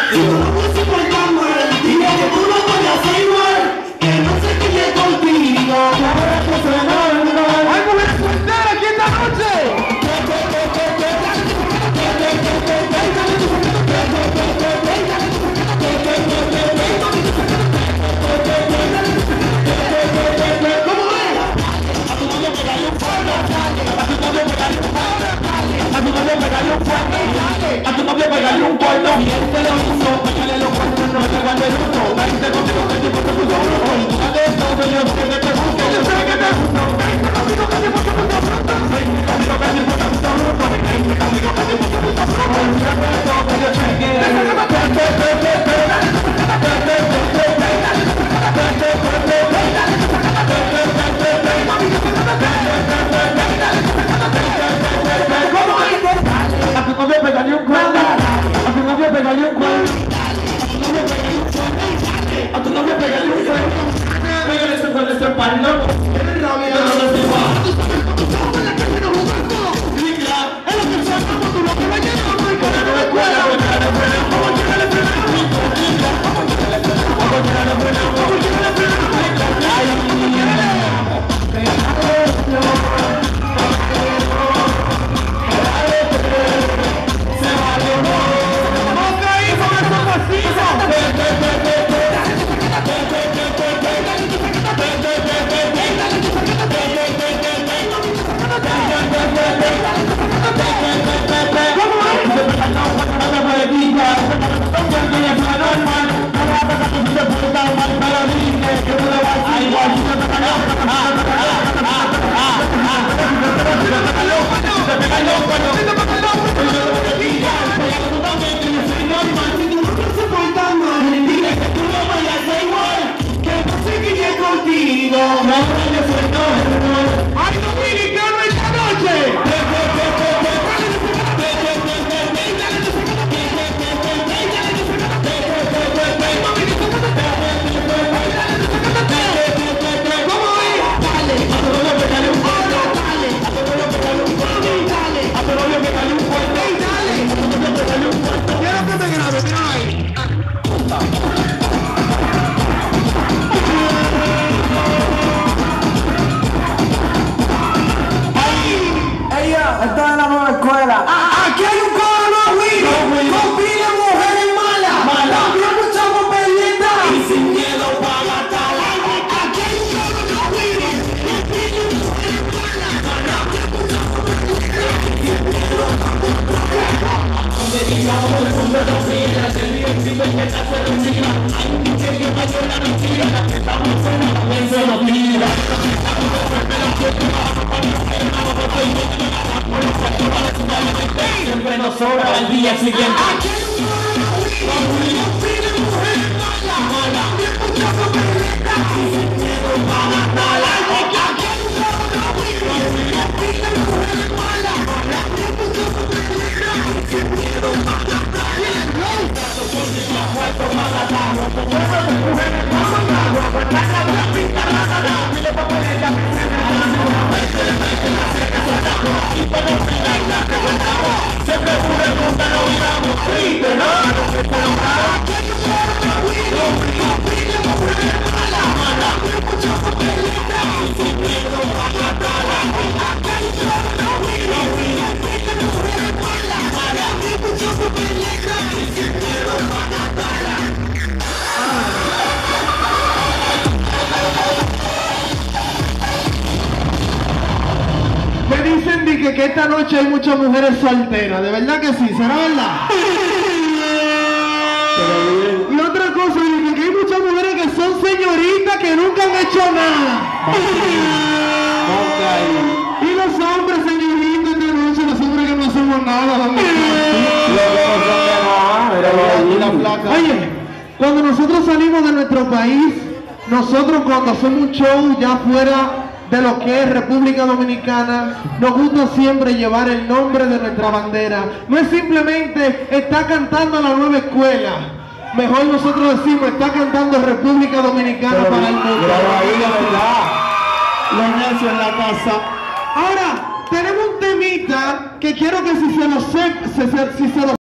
Y tú no puedes soportar mal. Dile que tú no puedes hacer igual. Que no se quede contigo. Ahora que se normal. ¡Hay mujeres solteras aquí esta noche! A tu novio pegarle un cuarto y él te lo hizo, pegarle los cuartos, no te guarde el uno. Vente conmigo que el tipo te puso uno. Y tú de todo, yo sé que te gusta, yo sé que te gusta. Vente conmigo que el tipo te puso pronto. Vente conmigo que el tipo te puso pronto. Vente conmigo que el tipo te puso pronto. Yo sé que pegarle un cuerno, a tu novio pegarle un cuerno, a tu novio pegarle un cuerno, pégale ese cuerno, ese palo, eres rabia, no lo sepa. Tú sabes la que vino jugando, liga, es lo que se llama, tú lo que va llegando y con la nueva escuela, vamos a llegar a freno, vamos a llegar a freno, vamos a llegar a freno, vamos a llegar a freno, vamos a llegar a freno, ay, ¡ay, dominicano esta noche! Esta es la nueva escuela. Aquí hay un coro, no, Willy. No pide mujeres malas. También muchas papeletas. Y sin miedo para matarla. Aquí hay un coro, no, Willy. No pide mujeres malas. También muchas papeletas. Y sin miedo para matarla. Donde digamos el mundo no mira. El día encima que está se retira. Hay un misterio mayor la mentira. La que estamos en la cabeza no tira. Siempre nos sobra el día siguiente. Me dicen que esta noche hay muchas mujeres solteras, de verdad que sí, ¿será verdad? Y otra cosa, que hay muchas mujeres que son señoritas que nunca han hecho nada. Y los hombres, señoritas, esta noche, los hombres que no hacemos nada, ¿dónde están? Oye, cuando nosotros salimos de nuestro país, nosotros cuando hacemos un show ya fuera de lo que es República Dominicana, nos gusta siempre llevar el nombre de nuestra bandera. No es simplemente está cantando la nueva escuela, mejor nosotros decimos está cantando República Dominicana para el mundo. Los necios en la casa. Ahora, tenemos un temita que quiero que si se lo